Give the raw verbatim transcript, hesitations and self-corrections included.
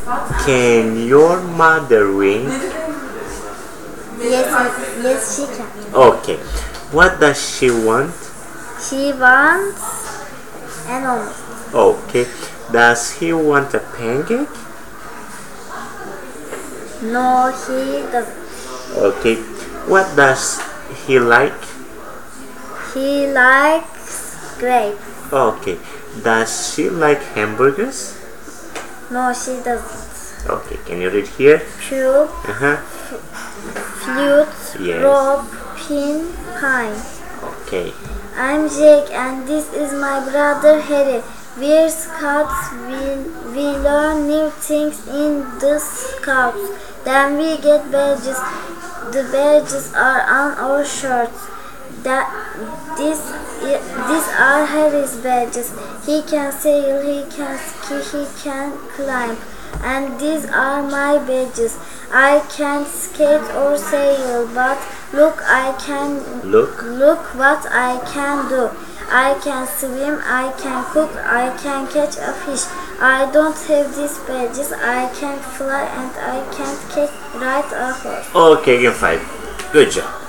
Can your mother ring? Yes, yes, she can. Okay. What does she want? She wants an omelet. Okay. Does he want a pancake? No, he doesn't. Okay. What does he like? He likes grapes. Okay. Does she like hamburgers? No, she doesn't. Okay. Can you read here? Cube, Uh-huh. flute, Yes. rope, pin, pine. Okay. I'm Jake and this is my brother Harry. We're scouts. We, we learn new things in the scouts. Then we get badges. The badges are on our shirts. That this these are Harry's badges. He can sail, he can ski, he can climb. And these are my badges. I can't skate or sail, but look, I can Look. look what I can do. I can swim, I can cook, I can catch a fish. I don't have these badges. I can't fly and I can't catch, ride a horse. Okay, game five. Good job.